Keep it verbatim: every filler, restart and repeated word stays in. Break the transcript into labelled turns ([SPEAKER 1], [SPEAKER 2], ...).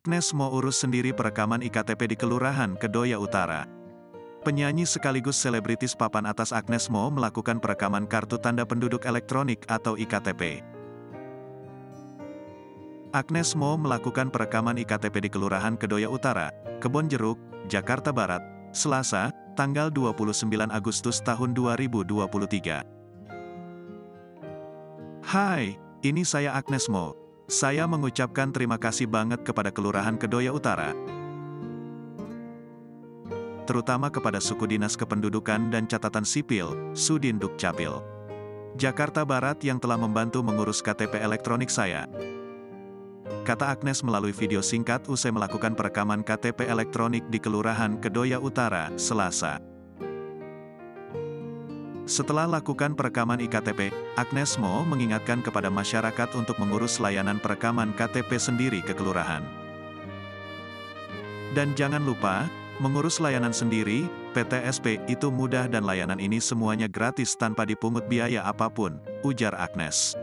[SPEAKER 1] Agnes mau urus sendiri perekaman I K T P di Kelurahan Kedoya Utara. Penyanyi sekaligus selebritis papan atas Agnes Mo melakukan perekaman kartu tanda penduduk elektronik atau I K T P. Agnes Mo melakukan perekaman I K T P di Kelurahan Kedoya Utara, Kebonjeruk, Jakarta Barat, Selasa, tanggal dua puluh sembilan Agustus tahun dua ribu dua puluh tiga. Hai, ini saya Agnes Mo. Saya mengucapkan terima kasih banget kepada Kelurahan Kedoya Utara, terutama kepada Suku Dinas Kependudukan dan Catatan Sipil, Sudin Dukcapil, Jakarta Barat yang telah membantu mengurus K T P elektronik saya. Kata Agnes melalui video singkat usai melakukan perekaman K T P elektronik di Kelurahan Kedoya Utara, Selasa. Setelah lakukan perekaman I K T P, Agnes Mo mengingatkan kepada masyarakat untuk mengurus layanan perekaman K T P sendiri ke kelurahan. Dan jangan lupa, mengurus layanan sendiri, P T S P, itu mudah dan layanan ini semuanya gratis tanpa dipungut biaya apapun, ujar Agnes.